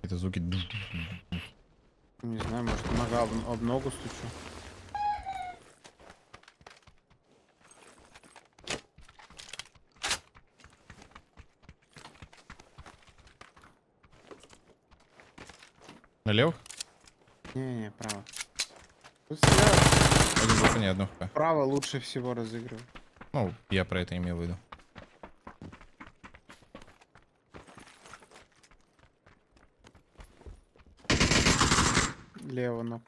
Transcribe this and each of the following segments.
Это звуки. Не знаю, может, нога об ногу стучу. Налево? Не, право. Тут всегда Один бафа, не одно хп. право лучше всего разыгрывать. Ну, я про это имел в виду. Лево ног.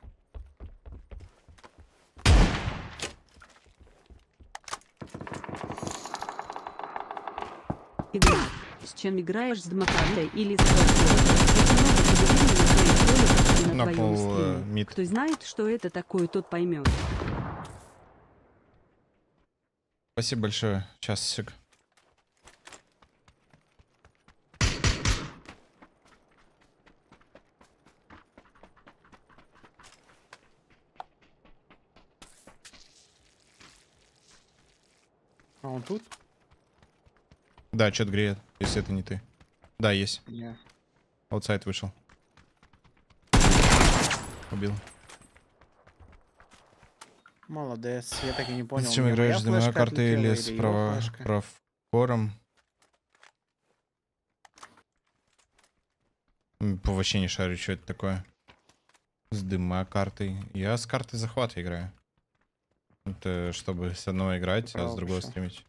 Игра. С чем играешь, с Дмакартой или с Форсом? на твоем Нокнул стриме. мид. Кто знает, что это такое, тот поймет. Спасибо большое. Часик. А он тут? Да, что-то греет, если это не ты. Да, есть. Не. Аутсайд вышел. Убил. Молодец. Я так и не понял. С чем у меня играешь? С моя ДМА флешка картой или отлетела, с его флешка? правкором? Вообще не шарю, что это такое. С дыма картой. Я с картой захвата играю. Это чтобы с одной играть, а с другой Правда. стримить.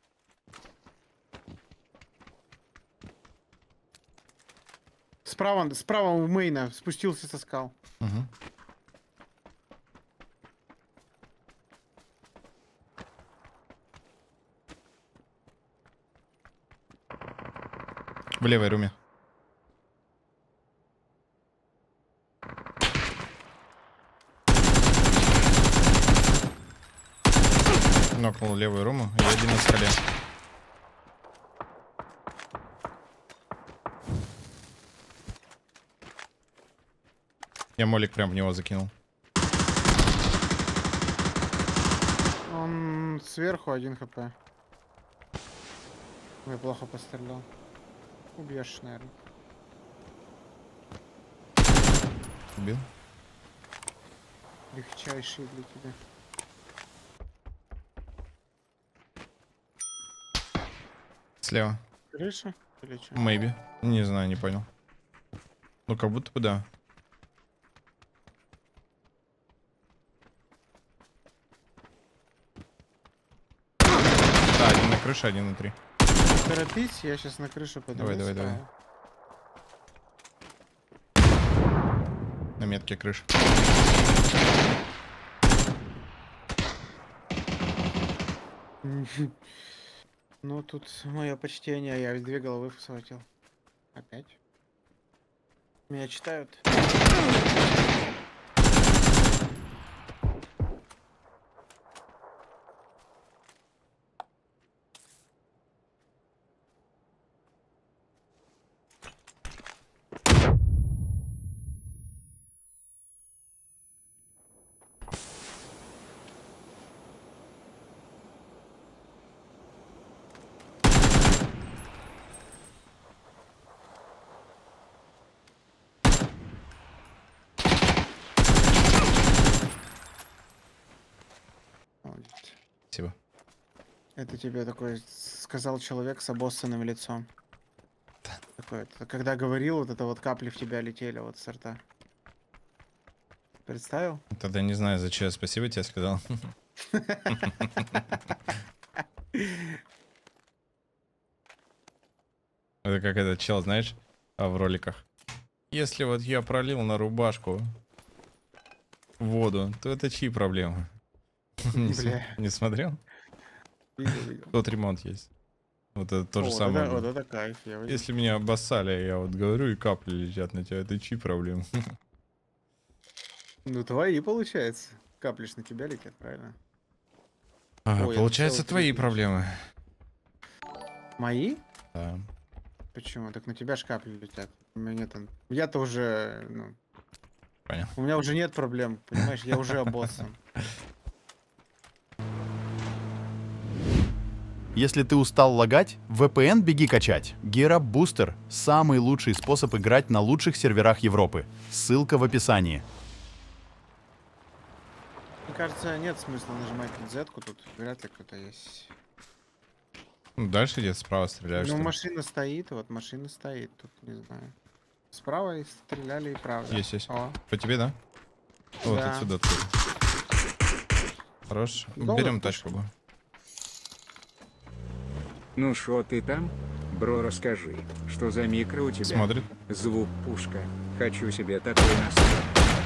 Справа у мейна спустился со скал. Угу. В левой руме. Нокнул левую руму и один на скале. Я молик прям в него закинул. Он сверху 1 хп. Я плохо пострелял. Убьешь, наверное. Убил. Легчайший для тебя. Слева. Крыша? Или что? Maybe. Не знаю, не понял. Ну, как будто бы да. Да, один на крыше, один внутри. Торопись, я сейчас на крышу поднимусь. Давай, давай, давай. На метке крыша. Ну, тут мое почтение, я 2 головы схватил. Опять? Меня читают. Молодец. Спасибо. Это тебе такой сказал человек с обоссанным лицом. Такой, это когда говорил, вот это вот капли в тебя летели вот с рта. Представил? Тогда не знаю, зачем спасибо тебе сказал. Это как этот чел, знаешь, в роликах. Если вот я пролил на рубашку воду, то это чьи проблемы? Бля. Не смотрел? Видел. Тот ремонт есть. Вот это то же самое. Вот это кайф. Я возьму. Если меня обоссали, я вот говорю, и капли летят на тебя, это чьи проблемы? Ну, твои, получается. Капли ж на тебя летят, правильно? Ой, я Получается, хотел твои крикнуть. проблемы. Мои? Да. Почему? Так на тебя ж капли летят. У меня нет... Я-то уже... Ну, Понял. у меня уже нет проблем, понимаешь? Я уже обоссан. Если ты устал лагать, VPN беги качать. Gear Up Booster – самый лучший способ играть на лучших серверах Европы. Ссылка в описании. Мне кажется, нет смысла нажимать на Z-ку, тут вряд ли кто-то есть. Ну, дальше где-то справа стреляешь. Ну, что ли? машина стоит, вот машина стоит, тут не знаю. Справа и стреляли, и правда. Есть. О, По тебе, да? Вот Да. отсюда. Хорош. Доллар Берем пушка. тачку. Бо. Ну шо ты там? Бро, расскажи, что за микро у тебя? Смотрит. Звук пушка. Хочу себе такой настрой.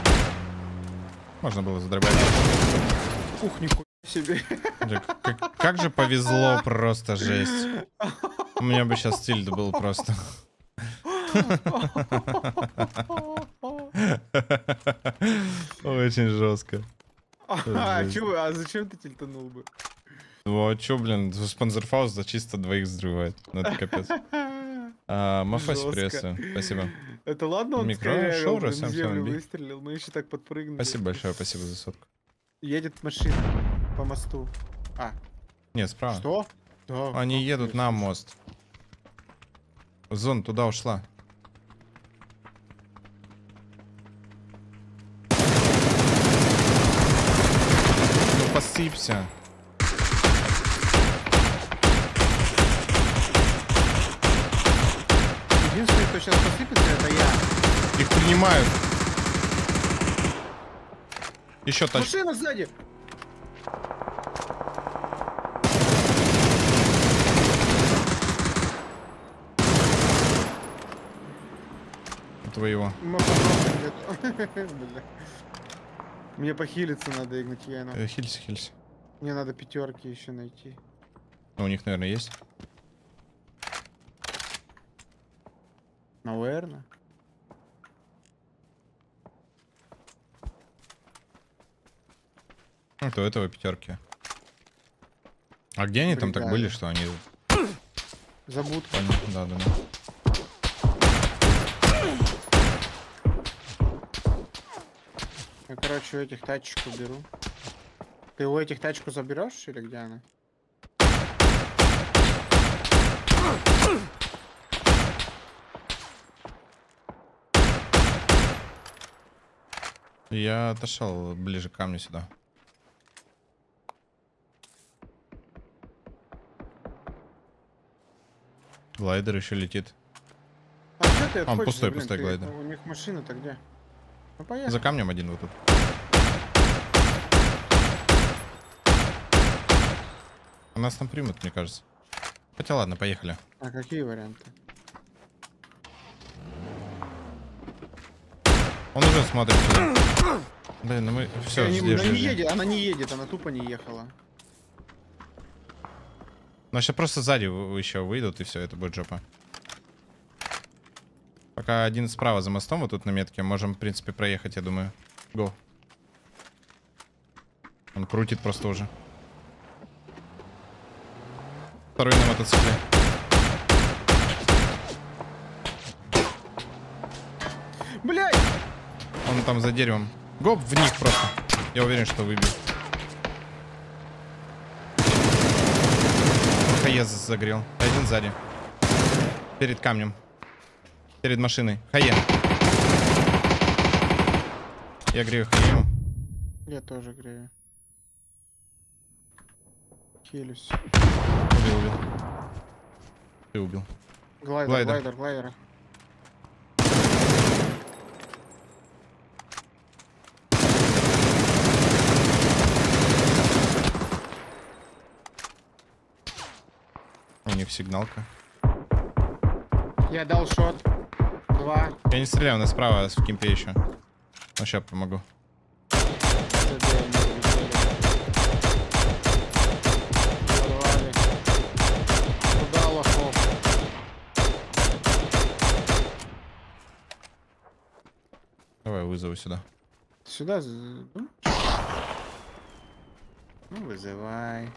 Можно было задробать. ух, нихуя себе. Как же повезло, просто жесть. У меня бы сейчас стиль был просто. Очень жестко. А зачем ты тильтанул бы? Ну а чё, блин, спонсорфаус за чисто двоих взрывает. Ну это капец. Мафаси, Жестко. приветствую. Спасибо. Это ладно, он Микро, скорее шоу, блин, в Росам, землю Самби. выстрелил, мы еще так подпрыгнули. Спасибо большое, спасибо за сотку. Едет машина по мосту. А, Нет, справа. что? Да, Они как едут это? на мост. Зон туда ушла. Ну посыпься. Единственный, кто сейчас посыпется, это я. Их принимают. Еще тачка. Машина сзади! Твоего. Бля. Мне похилиться надо, Игнатьяну. Хилься, хилься. Мне надо пятерки еще найти. Ну, у них, наверное, есть. Наверно. Ну, то этого пятерки. А где они там так Бригада. были, что они... Забудь. Да. Я, короче, у этих тачку беру. Ты у этих тачку заберешь или где она? Я отошел ближе к камню сюда. Глайдер еще летит. А что ты отходишь? пустой, блин, пустой ты- глайдер. У них машина-то где? Ну поехали. За камнем один вот тут. А нас там примут, мне кажется. Хотя ладно, поехали. А какие варианты? Он уже смотрит сюда. Блин, ну мы... Все, Она не жди. едет, она не едет, она тупо не ехала. Ну, сейчас просто сзади еще выйдут, и все, это будет жопа. Пока один справа за мостом, вот тут на метке, можем, в принципе, проехать, я думаю. Го. Он крутит просто уже. Второй на мотоцикле. Блять! Он там за деревом. Гоп в них просто. Я уверен, что выбил. Хае загрел. Один сзади. Перед камнем. Перед машиной. Хае. Я грею Хае. Я тоже грею. Хилюсь. Убил. Ты убил. Глайдер. У них сигналка. Я дал шот. 2. Я не стреляю, у нас справа в кемпе еще. Ну, сейчас помогу. Куда лохов? Давай вызову сюда. Сюда. Ну, вызывай.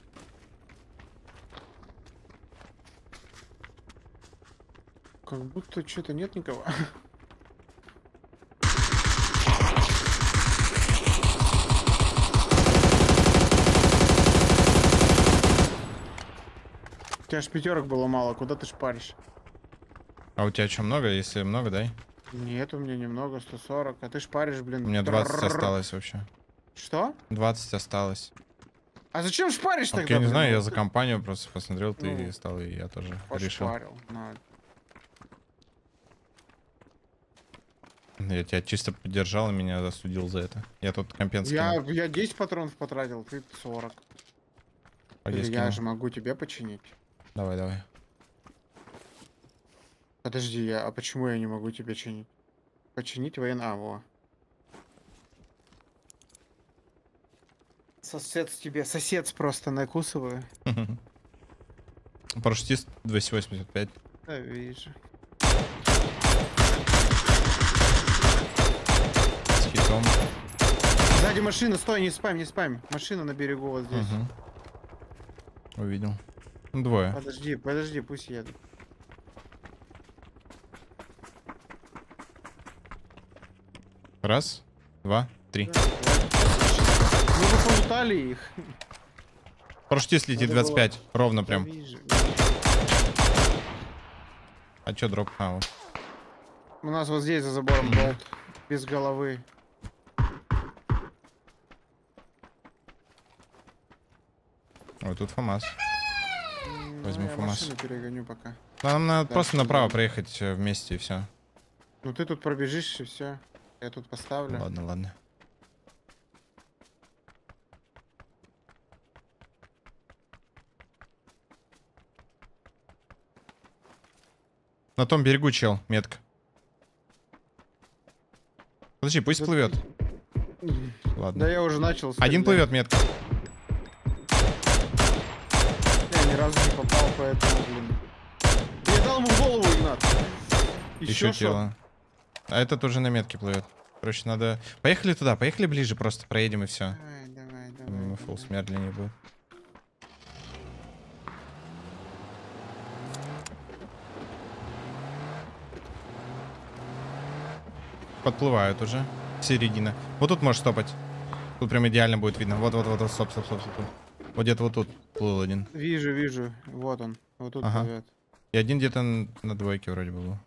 Как будто что-то нет никого. тебя ж пятерок было мало, куда ты шпаришь? А у тебя что, много? Если много, дай. Нет, у меня немного, 140. А ты шпаришь, блин. У меня 20 Трррррр. осталось вообще. Что? 20 осталось. А зачем шпаришь Так, тогда? я не блин? знаю, я Вот за ты компанию просто посмотрел, ты Ну, стал, и я тоже решил. пошпарил. На. Я тебя чисто поддержал и меня засудил за это. Я тут компенс скинул. Я 10 патронов потратил, ты 40. Пойди Или я скину. же могу тебе починить. Давай, давай. Подожди, а почему я не могу тебе чинить? Починить во. Сосед просто накусываю. Парашютист 285. Да, вижу. С хитом. Сзади машина, стой, не спам, не спам. Машина на берегу вот здесь. Угу. Увидел. Ну, двое. Подожди, пусть едут. Раз, два, три. Мы бы полутали их. Парашютист летит Надо было- 25. Ровно Да, прям. вижу. А чё дроп? А, вот. У нас вот здесь за забором болт. Без головы. Ой, тут ФАМАС. Возьму Я ФАМАС. машину перегоню пока. Нам надо Да, просто что направо там? проехать вместе и все. Ну ты тут пробежишь и все. Я тут поставлю. Ладно, ладно. На том берегу чел, метка. Подожди, пусть Да плывет. Да Ладно. я уже начал Один стрелять. плывет, метка. Я ни разу не попал, поэтому, блин. Я дал ему в голову, Игнат. Еще шо? тело. А этот уже на метке плывет. Короче, надо... Поехали туда, поехали ближе, просто проедем и все. Давай. Фулл смердлений будет. Подплывают уже. Середина. Вот тут можешь стопать. Тут прям идеально будет видно. Вот, стоп. Вот где-то вот тут плыл один. Вижу. Вот он. Вот тут Ага. плывет. И один где-то на двойке вроде бы был.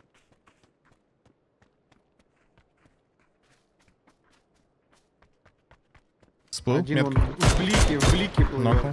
Всплыл? Один он Метка. в блике плывет. Нокнул.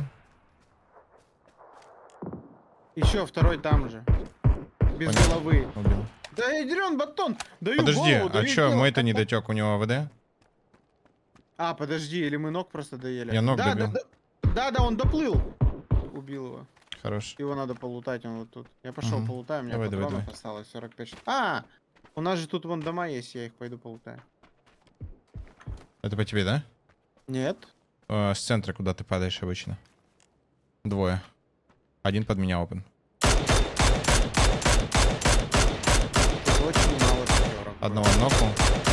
Еще второй там же. Без Понял. головы. Убил. Да ядрен батон! Даю Подожди, голову, а даю чё, тело. мой-то не дотек, у него АВД? А, подожди, или мы ног просто доели? Я ног да, добил. Да, он доплыл. Убил его. Хорош. Его надо полутать, он вот тут. Я пошел Мгм. полутаю, у меня Давай, патронов давай. осталось 45 штук. А! У нас же тут вон дома есть, я их пойду полутаю. Это по тебе, да? Нет? С центра, куда ты падаешь обычно. Двое. Один под меня опен. Тут очень мало пятерок. Одного нокнул.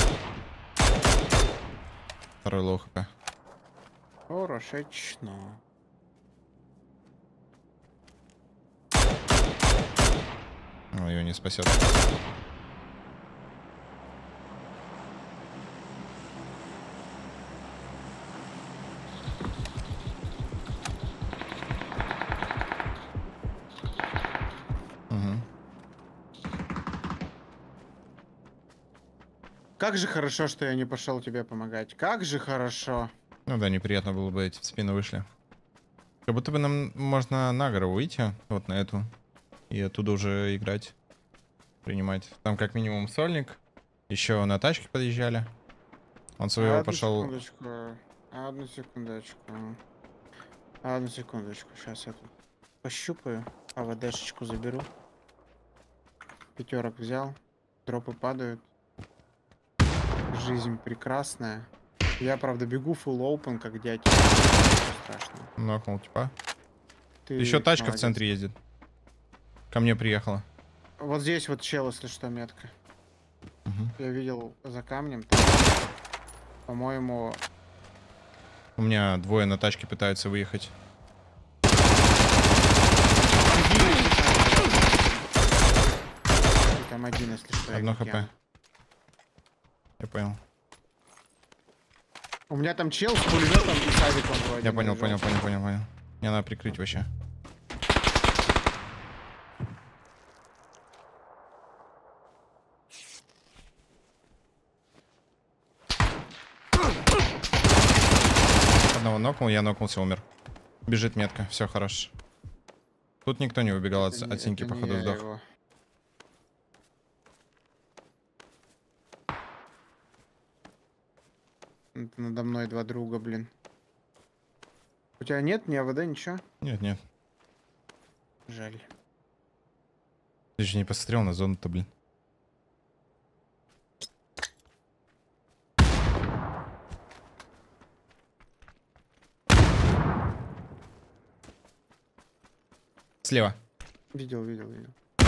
Второй лоу хп. Хорошечно. Ну, ее не спасет. Угу. Как же хорошо, что я не пошел тебе помогать. Как же хорошо. Ну да, неприятно было бы, эти в спину вышли. Как будто бы нам можно на гору выйти, вот на эту, и оттуда уже играть, принимать. Там как минимум сольник. Еще на тачке подъезжали. Он своего Одну пошел. секундочку. Одну секундочку. Сейчас я тут пощупаю. АВДшечку заберу. Пятерок взял. Дропы падают. Жизнь прекрасная. Я, правда, бегу full open, как дядька. Ничего страшного. Нокнул, типа. Ты Еще тачка в молодец. центре ездит. Ко мне приехала. Вот здесь вот чел, если что, метка. Мгм. Я видел за камнем. Там, по-моему... У меня двое на тачке пытаются выехать. Там один, если что. я Одно как хп. я. Я понял. У меня там чел с пулеметом и садиком вроде. Я понял, наряжен. понял. Мне надо прикрыть вообще. одного нокнул, я нокнулся, умер. Бежит метка, все хорошо. Тут никто не убегал от синьки, Это не походу, я сдох. его. Это надо мной два друга, блин. У тебя нет ни АВД, ничего? Нет, нет. Жаль. Ты же не посмотрел на зону-то, блин. Слева. Видел, видел, видел.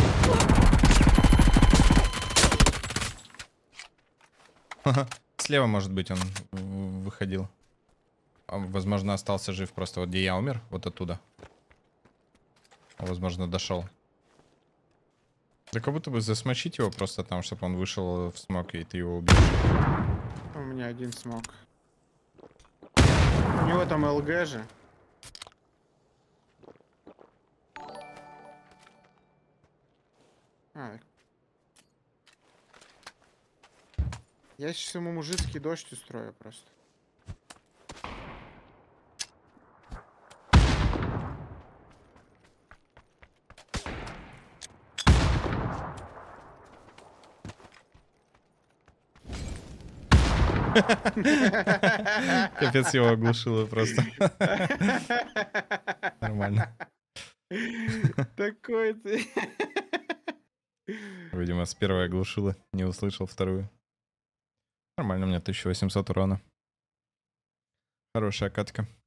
Слева, может быть, он выходил. А, возможно, остался жив просто вот где я умер, вот оттуда. А, возможно, дошел. Да как будто бы засмочить его просто там, чтобы он вышел в смок, и ты его убил. У меня один смог. У него там ЛГ же. А. Я сейчас ему мужицкий дождь устрою просто. Капец, его оглушило просто. Нормально. Такой ты. Видимо, с первой оглушило, не услышал вторую. Нормально, у меня 1800 урона. Хорошая катка.